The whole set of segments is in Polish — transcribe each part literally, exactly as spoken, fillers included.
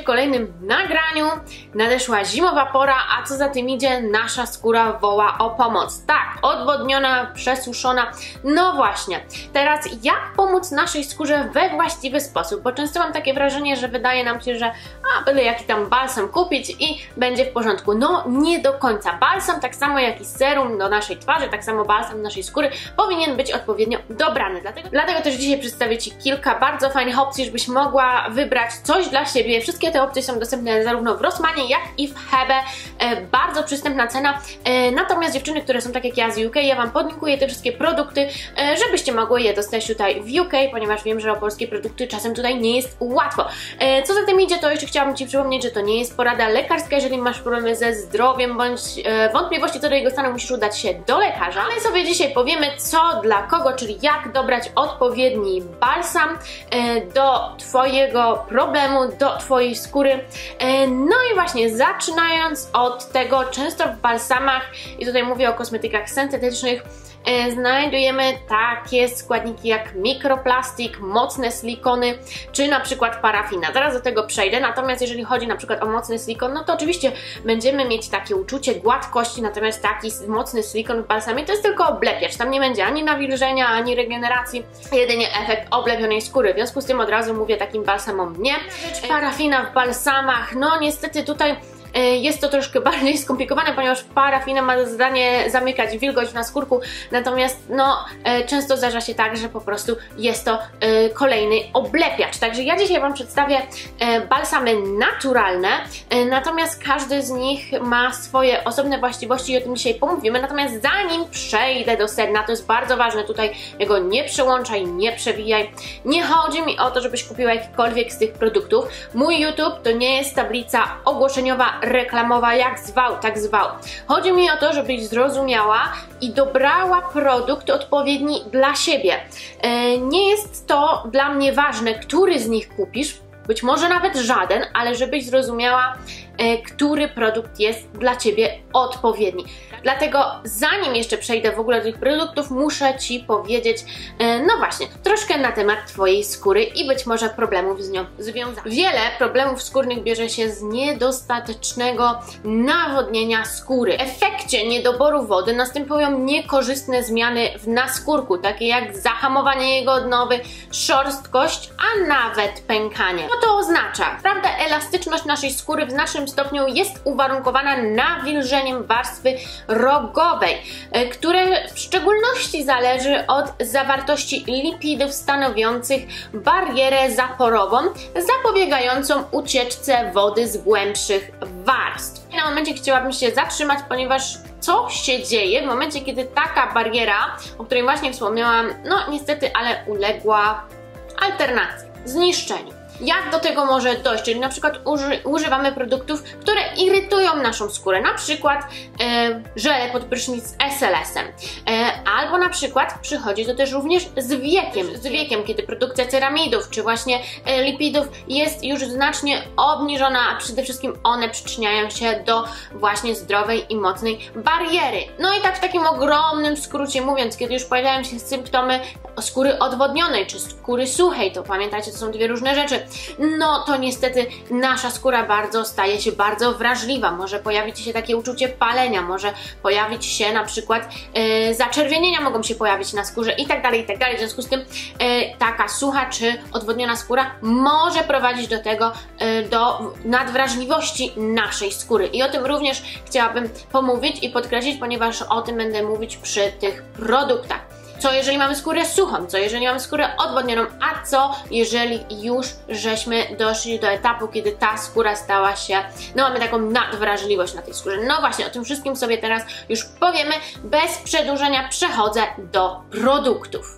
w kolejnym nagraniu. Nadeszła zimowa pora, a co za tym idzie, nasza skóra woła o pomoc. Tak, odwodniona, przesuszona. No właśnie, teraz jak pomóc naszej skórze we właściwy sposób? Bo często mam takie wrażenie, że wydaje nam się, że a byle jaki tam balsam kupić i będzie w porządku. No nie do końca. Balsam, tak samo jak i serum do naszej twarzy, tak samo balsam do naszej skóry powinien być odpowiednio dobrany. Dlatego, dlatego też dzisiaj przedstawię Ci kilka bardzo fajnych opcji, żebyś mogła wybrać coś dla siebie. Wszystkie te opcje są dostępne zarówno w Rossmanie, jak i w Hebe. E, bardzo przystępna cena. E, natomiast dziewczyny, które są tak jak ja z U K, ja Wam podlinkuję te wszystkie produkty, e, żebyście mogły je dostać tutaj w U K, ponieważ wiem, że o polskie produkty czasem tutaj nie jest łatwo. E, co za tym idzie, to jeszcze chciałabym Ci przypomnieć, że to nie jest porada lekarska. Jeżeli masz problemy ze zdrowiem bądź e, wątpliwości co do jego stanu, musisz udać się do lekarza. Ale sobie dzisiaj powiemy, co dla kogo, czyli jak dobrać odpowiedni balsam e, do Twojego problemu, do Twojej skóry. E, no i właśnie zaczynając od tego, często w balsamach, i tutaj mówię o kosmetykach syntetycznych, e, znajdujemy takie składniki jak mikroplastik, mocne silikony, czy na przykład parafina. Zaraz do tego przejdę, natomiast jeżeli chodzi na przykład o mocny silikon, no to oczywiście będziemy mieć takie uczucie gładkości, natomiast taki mocny silikon w balsamie to jest tylko oblepiacz, tam nie będzie ani nawilżenia, ani regeneracji, jedynie efekt oblepionej skóry, w związku z tym od razu mówię takim balsamom nie. Parafina w balsamach, no niestety tutaj jest to troszkę bardziej skomplikowane, ponieważ parafina ma za zadanie zamykać wilgoć w naskórku, natomiast no często zdarza się tak, że po prostu jest to kolejny oblepiacz. Także ja dzisiaj Wam przedstawię balsamy naturalne, natomiast każdy z nich ma swoje osobne właściwości i o tym dzisiaj pomówimy. Natomiast zanim przejdę do sedna, to jest bardzo ważne, tutaj jego nie przełączaj, nie przewijaj. Nie chodzi mi o to, żebyś kupiła jakikolwiek z tych produktów. Mój YouTube to nie jest tablica ogłoszeniowa, reklamowa, jak zwał, tak zwał. Chodzi mi o to, żebyś zrozumiała i dobrała produkt odpowiedni dla siebie. E, nie jest to dla mnie ważne, który z nich kupisz, być może nawet żaden, ale żebyś zrozumiała, e, który produkt jest dla Ciebie odpowiedni. Dlatego zanim jeszcze przejdę w ogóle do tych produktów, muszę Ci powiedzieć, e, no właśnie, troszkę na temat Twojej skóry i być może problemów z nią związanych. Wiele problemów skórnych bierze się z niedostatecznego nawodnienia skóry. W efekcie niedoboru wody następują niekorzystne zmiany w naskórku, takie jak zahamowanie jego odnowy, szorstkość, a nawet pękanie. Co to oznacza? Prawda, elastyczność naszej skóry w znacznym stopniu jest uwarunkowana nawilżeniem warstwy rogowej, które w szczególności zależy od zawartości lipidów stanowiących barierę zaporową, zapobiegającą ucieczce wody z głębszych warstw. I na momencie chciałabym się zatrzymać, ponieważ co się dzieje w momencie, kiedy taka bariera, o której właśnie wspomniałam, no niestety, ale uległa alternacji, zniszczeniu. Jak do tego może dojść? Czyli na przykład uży, używamy produktów, które irytują naszą skórę, na przykład e, żele pod prysznic z S L S-em, e, albo na przykład przychodzi to też również z wiekiem, z wiekiem, kiedy produkcja ceramidów czy właśnie e, lipidów jest już znacznie obniżona, a przede wszystkim one przyczyniają się do właśnie zdrowej i mocnej bariery. No i tak w takim ogromnym skrócie mówiąc, kiedy już pojawiają się symptomy skóry odwodnionej czy skóry suchej, to pamiętajcie, to są dwie różne rzeczy, no to niestety nasza skóra bardzo staje się bardzo wrażliwa, może pojawić się takie uczucie palenia, może pojawić się na przykład e, zaczerwienienia mogą się pojawić na skórze i tak dalej, i tak dalej. W związku z tym e, taka sucha czy odwodniona skóra może prowadzić do tego, e, do nadwrażliwości naszej skóry i o tym również chciałabym pomówić i podkreślić, ponieważ o tym będę mówić przy tych produktach. Co jeżeli mamy skórę suchą, co jeżeli mamy skórę odwodnioną, a co jeżeli już żeśmy doszli do etapu, kiedy ta skóra stała się, no mamy taką nadwrażliwość na tej skórze. No właśnie, o tym wszystkim sobie teraz już powiemy. Bez przedłużenia przechodzę do produktów.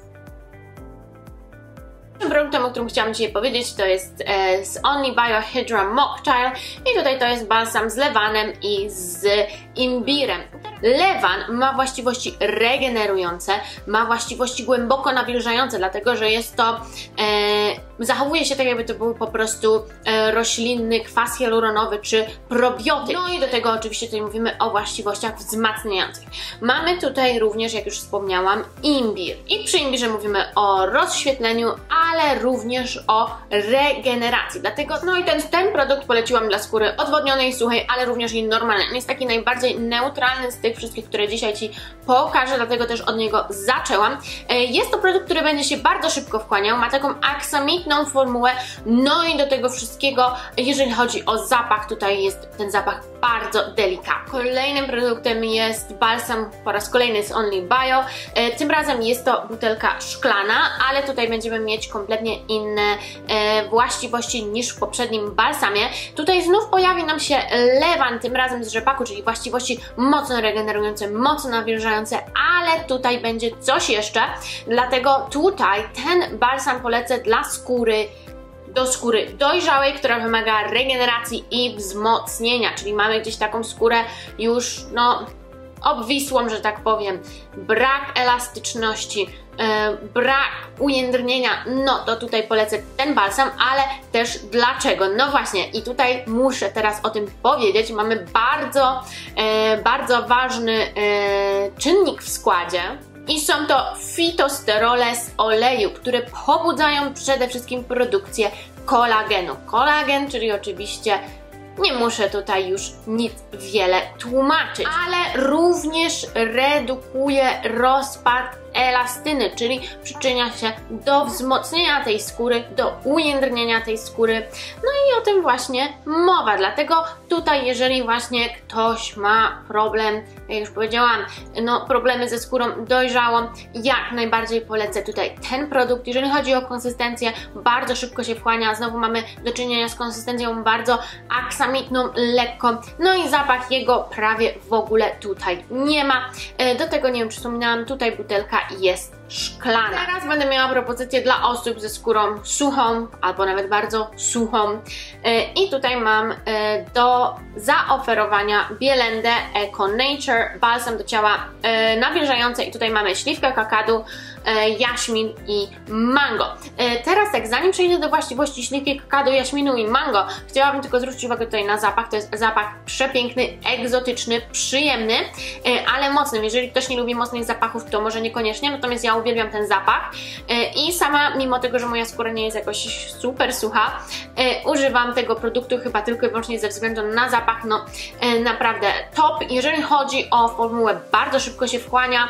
Produktem, o którym chciałam dzisiaj powiedzieć, to jest e, z Only Bio Hydra Mocktail i tutaj to jest balsam z lewanem i z imbirem. lewan ma właściwości regenerujące, ma właściwości głęboko nawilżające, dlatego że jest to, e, zachowuje się tak, jakby to był po prostu e, roślinny kwas hialuronowy czy probiotyk. No i do tego oczywiście tutaj mówimy o właściwościach wzmacniających. Mamy tutaj również, jak już wspomniałam, imbir. I przy imbirze mówimy o rozświetleniu, ale również o regeneracji. Dlatego, no i ten, ten produkt poleciłam dla skóry odwodnionej, suchej, ale również i normalnej. On jest taki najbardziej neutralny z tych wszystkich, które dzisiaj Ci pokażę, dlatego też od niego zaczęłam. Jest to produkt, który będzie się bardzo szybko wchłaniał, ma taką aksamitną formułę, no i do tego wszystkiego, jeżeli chodzi o zapach, tutaj jest ten zapach bardzo delikatny. Kolejnym produktem jest balsam, po raz kolejny z Only Bio. Tym razem jest to butelka szklana, ale tutaj będziemy mieć kompletnie inne e, właściwości niż w poprzednim balsamie. Tutaj znów pojawi nam się lewan, tym razem z rzepaku, czyli właściwości mocno regenerujące, mocno nawilżające, ale tutaj będzie coś jeszcze, dlatego tutaj ten balsam polecę dla skóry, do skóry dojrzałej, która wymaga regeneracji i wzmocnienia, czyli mamy gdzieś taką skórę już, no, obwisłą, że tak powiem, brak elastyczności, yy, brak ujędrnienia, no to tutaj polecę ten balsam, ale też dlaczego? No właśnie, i tutaj muszę teraz o tym powiedzieć, mamy bardzo, yy, bardzo ważny yy, czynnik w składzie. I są to fitosterole z oleju, które pobudzają przede wszystkim produkcję kolagenu. Kolagen, czyli oczywiście nie muszę tutaj już nic wiele tłumaczyć, ale również redukuje rozpad elastyny, czyli przyczynia się do wzmocnienia tej skóry, do ujędrnienia tej skóry. No i o tym właśnie mowa, dlatego tutaj jeżeli właśnie ktoś ma problem, jak już powiedziałam, no problemy ze skórą dojrzałą, jak najbardziej polecę tutaj ten produkt. Jeżeli chodzi o konsystencję, bardzo szybko się wchłania, znowu mamy do czynienia z konsystencją bardzo aksamitną, lekką, no i zapach jego prawie w ogóle tutaj nie ma. Do tego, nie wiem czy wspominałam, tutaj butelka jest szklana. Teraz będę miała propozycję dla osób ze skórą suchą, albo nawet bardzo suchą. I tutaj mam do zaoferowania Bielendę Eco Nature balsam do ciała nawilżający i tutaj mamy śliwkę kakadu, jaśmin i mango. Teraz tak, zanim przejdę do właściwości śliwki kakadu, jaśminu i mango, chciałabym tylko zwrócić uwagę tutaj na zapach. To jest zapach przepiękny, egzotyczny, przyjemny, ale mocny. Jeżeli ktoś nie lubi mocnych zapachów, to może niekoniecznie, natomiast ja uwielbiam ten zapach i sama, mimo tego, że moja skóra nie jest jakoś super sucha, używam tego produktu chyba tylko i wyłącznie ze względu na zapach. No naprawdę top. Jeżeli chodzi o formułę, bardzo szybko się wchłania,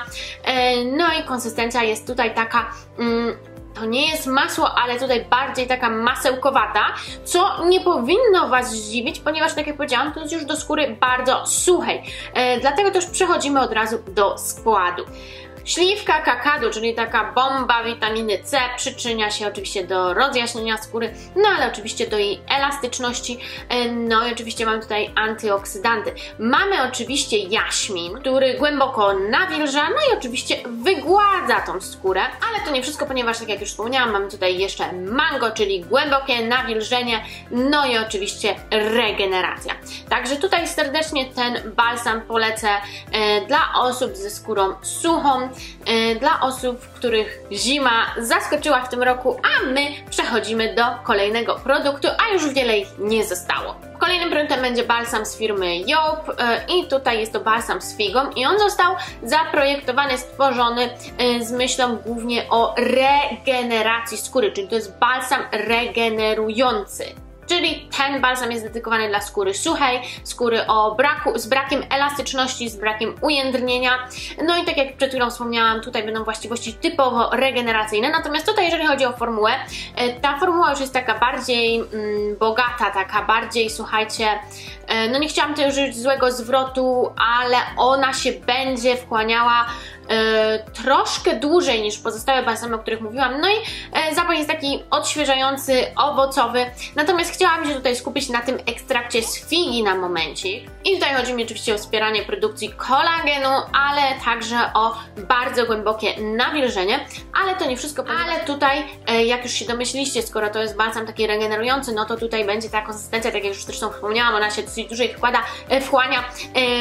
no i konsystencja jest tutaj taka, mm, to nie jest masło, ale tutaj bardziej taka masełkowata, co nie powinno Was zdziwić, ponieważ tak jak powiedziałam, to jest już do skóry bardzo suchej. E, dlatego też przechodzimy od razu do składu. Śliwka kakadu, czyli taka bomba witaminy C, przyczynia się oczywiście do rozjaśnienia skóry, no ale oczywiście do jej elastyczności, no i oczywiście mamy tutaj antyoksydanty. Mamy oczywiście jaśmin, który głęboko nawilża, no i oczywiście wygładza tą skórę, ale to nie wszystko, ponieważ tak jak już wspomniałam, mamy tutaj jeszcze mango, czyli głębokie nawilżenie, no i oczywiście regeneracja. Także tutaj serdecznie ten balsam polecę e, dla osób ze skórą suchą, dla osób, których zima zaskoczyła w tym roku, a my przechodzimy do kolejnego produktu, a już wiele ich nie zostało. Kolejnym produktem będzie balsam z firmy Joop i tutaj jest to balsam z figą i on został zaprojektowany, stworzony z myślą głównie o regeneracji skóry, czyli to jest balsam regenerujący. Czyli ten balsam jest dedykowany dla skóry suchej, skóry o braku, z brakiem elastyczności, z brakiem ujędrnienia. No i tak jak przed chwilą wspomniałam, tutaj będą właściwości typowo regeneracyjne. Natomiast tutaj, jeżeli chodzi o formułę, ta formuła już jest taka bardziej mm, bogata, taka bardziej, słuchajcie, no nie chciałam tutaj użyć złego zwrotu, ale ona się będzie wchłaniała e, troszkę dłużej niż pozostałe balsamy, o których mówiłam. No i e, zapach jest taki odświeżający, owocowy. Natomiast chciałam się tutaj skupić na tym ekstrakcie z figi na momencik. I tutaj chodzi mi oczywiście o wspieranie produkcji kolagenu, ale także o bardzo głębokie nawilżenie. Ale to nie wszystko, ale tutaj, e, jak już się domyśliliście, skoro to jest balsam taki regenerujący, no to tutaj będzie ta konsystencja, tak jak już zresztą wspomniałam, ona się dosyć dłużej wkłada, e, wchłania. E,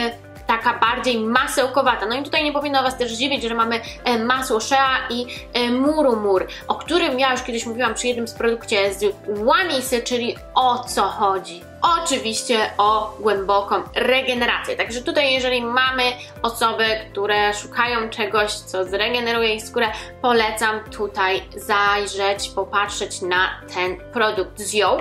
taka bardziej masełkowata. No i tutaj nie powinno Was też dziwić, że mamy masło Shea i Murumur, o którym ja już kiedyś mówiłam przy jednym z produkcie z Wanisy, czyli o co chodzi? Oczywiście o głęboką regenerację. Także tutaj, jeżeli mamy osoby, które szukają czegoś, co zregeneruje ich skórę, polecam tutaj zajrzeć, popatrzeć na ten produkt z Yoke.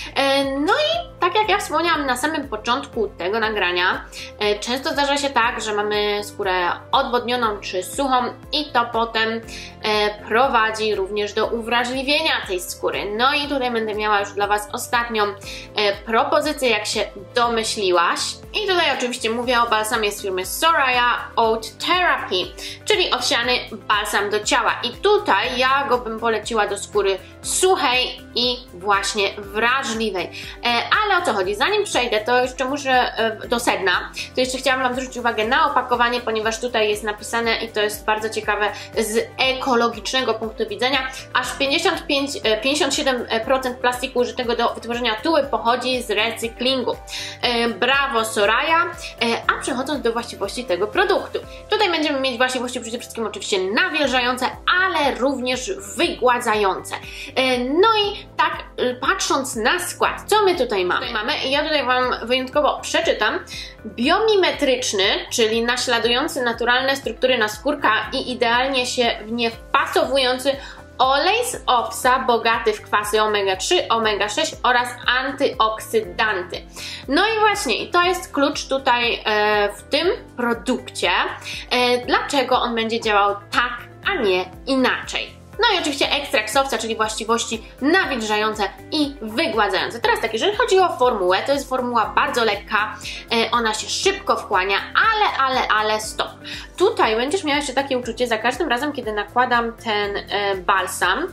No i tak jak ja wspomniałam na samym początku tego nagrania, często zdarza się tak, że mamy skórę odwodnioną czy suchą i to potem prowadzi również do uwrażliwienia tej skóry. No i tutaj będę miała już dla Was ostatnią propozycję, jak się domyśliłaś. I tutaj oczywiście mówię o balsamie z firmy Soraya Oat Therapy, czyli owsiany balsam do ciała. I tutaj ja go bym poleciła do skóry suchej i właśnie wrażliwej. E, ale o co chodzi? Zanim przejdę, to jeszcze muszę e, do sedna, to jeszcze chciałam Wam zwrócić uwagę na opakowanie, ponieważ tutaj jest napisane, i to jest bardzo ciekawe, z ekologicznego punktu widzenia, aż pięćdziesiąt pięć, pięćdziesiąt siedem procent plastiku użytego do wytworzenia tuły pochodzi z recyklingu. E, brawo Soraya! E, a przechodząc do właściwości tego produktu. Tutaj będziemy mieć właściwości przede wszystkim oczywiście nawilżające, ale również wygładzające. No i tak patrząc na skład, co my tutaj mamy? Tutaj mamy, ja tutaj Wam wyjątkowo przeczytam, biomimetryczny, czyli naśladujący naturalne struktury naskórka i idealnie się w nie wpasowujący olej z owsa bogaty w kwasy omega trzy, omega sześć oraz antyoksydanty. No i właśnie, to jest klucz tutaj e, w tym produkcie, e, dlaczego on będzie działał tak, a nie inaczej. No i oczywiście ekstrakt z owsa, czyli właściwości nawilżające i wygładzające. Teraz tak, jeżeli chodzi o formułę, to jest formuła bardzo lekka, e, ona się szybko wchłania, ale, ale, ale stop. Tutaj będziesz miała jeszcze takie uczucie za każdym razem, kiedy nakładam ten e, balsam, e,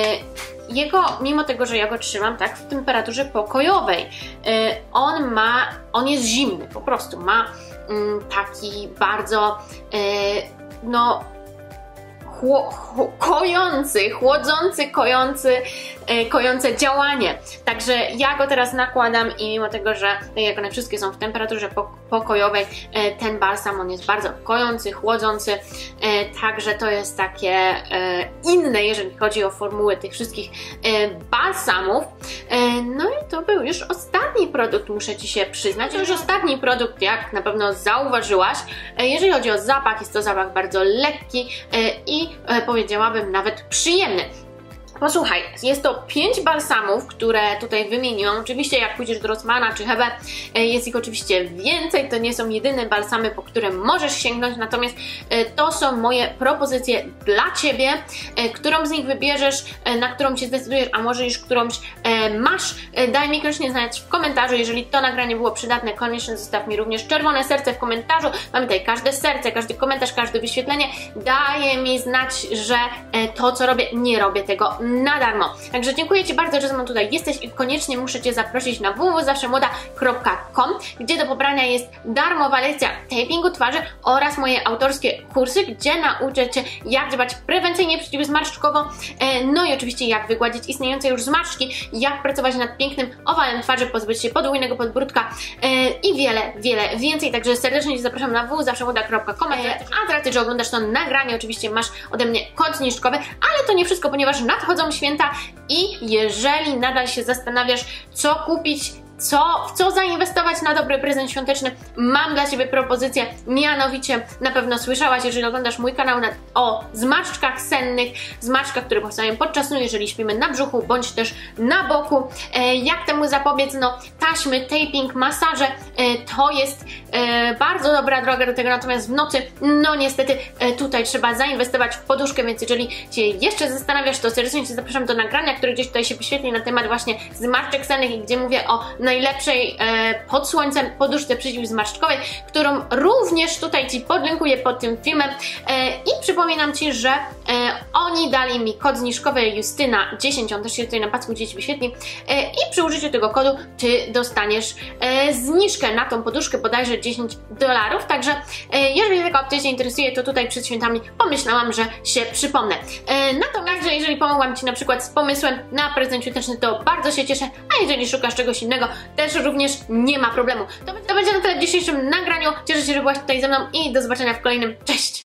jego, mimo tego, że ja go trzymam tak w temperaturze pokojowej, e, on ma, on jest zimny, po prostu ma mm, taki bardzo, e, no, Chło, chło, kojący, chłodzący, kojący, e, kojące działanie. Także ja go teraz nakładam i mimo tego, że tak jak one wszystkie są w temperaturze pokojowej, e, ten balsam on jest bardzo kojący, chłodzący, e, także to jest takie e, inne, jeżeli chodzi o formuły tych wszystkich e, balsamów. E, no i to był już ostatni produkt, muszę Ci się przyznać. To już ostatni produkt, jak na pewno zauważyłaś. E, jeżeli chodzi o zapach, jest to zapach bardzo lekki e, i E, powiedziałabym nawet przyjemny. Posłuchaj, jest to pięć balsamów, które tutaj wymieniłam. Oczywiście jak pójdziesz do Rossmana czy Hebe, jest ich oczywiście więcej. To nie są jedyne balsamy, po które możesz sięgnąć, natomiast to są moje propozycje dla Ciebie. Którą z nich wybierzesz, na którą się zdecydujesz, a może już którąś masz, daj mi koniecznie znać w komentarzu. Jeżeli to nagranie było przydatne, koniecznie zostaw mi również czerwone serce w komentarzu. Mamy tutaj każde serce, każdy komentarz, każde wyświetlenie daje mi znać, że to, co robię, nie robię tego na darmo. Także dziękuję Ci bardzo, że ze mną tutaj jesteś i koniecznie muszę Cię zaprosić na w w w kropka zawsze młoda kropka com, gdzie do pobrania jest darmowa lekcja tapingu twarzy oraz moje autorskie kursy, gdzie nauczę Cię, jak dbać prewencyjnie przeciwzmarszczkowo, no i oczywiście jak wygładzić istniejące już zmarszczki, jak pracować nad pięknym owalem twarzy, pozbyć się podwójnego podbródka i wiele, wiele więcej. Także serdecznie Cię zapraszam na w w w kropka zawsze młoda kropka com, a teraz, że oglądasz to nagranie, oczywiście masz ode mnie kod zniżkowy, ale to nie wszystko, ponieważ nadchodzą święta i jeżeli nadal się zastanawiasz, co kupić, co, w co zainwestować na dobry prezent świąteczny, mam dla Ciebie propozycję, mianowicie na pewno słyszałaś, jeżeli oglądasz mój kanał, na, o zmarszczkach sennych, zmarszczkach, które powstają podczas snu, jeżeli śpimy na brzuchu, bądź też na boku. E, jak temu zapobiec? No taśmy, taping, masaże, e, to jest e, bardzo dobra droga do tego, natomiast w nocy, no niestety e, tutaj trzeba zainwestować w poduszkę, więc jeżeli Cię jeszcze zastanawiasz, to serdecznie Cię zapraszam do nagrania, które gdzieś tutaj się wyświetli na temat właśnie zmarszczek sennych i gdzie mówię o najlepszej e, pod słońcem poduszce przeciwzmarszczkowej, którą również tutaj Ci podlinkuję pod tym filmem e, i przypominam Ci, że e, oni dali mi kod zniżkowy Justyna dziesięć, on też się tutaj na pasku gdzieś wyświetli e, i przy użyciu tego kodu Ty dostaniesz e, zniżkę na tą poduszkę, bodajże dziesięć dolarów, także e, jeżeli taka opcja Cię interesuje, to tutaj przed świętami pomyślałam, że się przypomnę. E, natomiast jeżeli pomogłam Ci na przykład z pomysłem na prezent świąteczny, to bardzo się cieszę, a jeżeli szukasz czegoś innego, też również nie ma problemu. To, to będzie na tyle w dzisiejszym nagraniu. Cieszę się, że byłaś tutaj ze mną i do zobaczenia w kolejnym. Cześć!